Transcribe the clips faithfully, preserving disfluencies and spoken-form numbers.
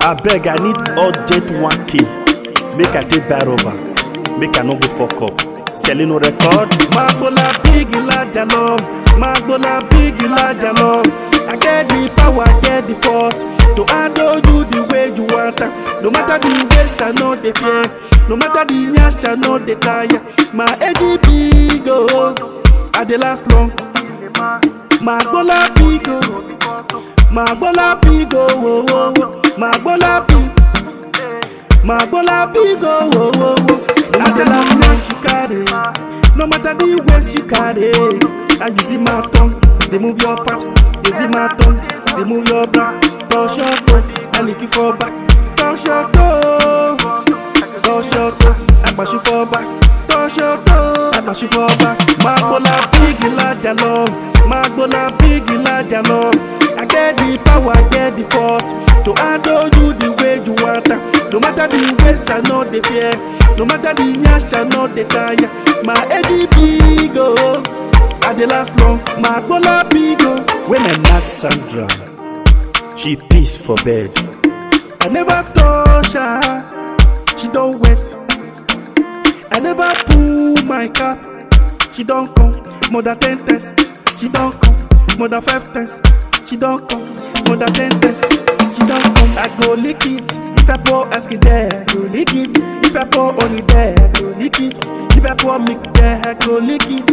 I beg, I need urgent one K. Make I take buy rubber. Make I no go fuck up. Selling no record. Magbola big larger long. Magbola big larger long. I get the power, I get the force to handle you the way you want. No matter the ways, I know the fear. No matter the nyash, I know the tire. My edgy big oh, I the last long. Magbola big oh, Magbola big oh, oh, oh. Magbola big, Magbola big oh, oh, oh, oh. No matter the nyash you carry, no matter the ways you carry, I use in my tongue, they move your part. Use in my tongue, they move your back. Touch your toe, I lick you for back. Touch your toe, touch your toe, I bash you for back. Touch your toe, I bash you for back. Magbola big larger long, Magbola big larger long. I get the power, I get the force to handle you the way you want. No matter the ways, I know the fear. No matter the nyash, I know the tire. My edgy big oh, I the last long. Magbola big oh. When I knock Sandra, she peace for bed. I never touch her, she don't wet. I never pull my cap, she don't come. More than ten tests, she don't come. More than five tests, she don't come. More than ten tests, she don't come. I go lick it. If I pour ice cream there, I go lick it. If I pour honey there, I go lick it. If I pour milk there, I go lick it.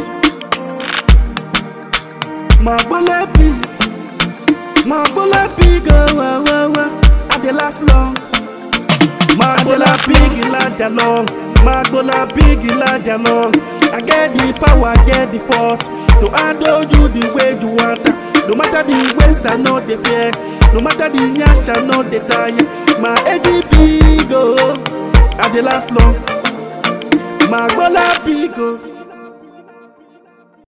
Magbola big, Magbola big oh, oh, oh, oh. I the last long. Magbola big larger long. Magbola big larger long. I get the power, I get the force to handle you the way you want. No matter the ways, I know the fear. No matter the nyash, I know the tire. My edgy big oh, I the last long. Magbola big oh.